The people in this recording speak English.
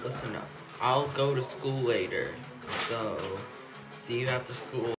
listen up. I'll go to school later. So, see you after school.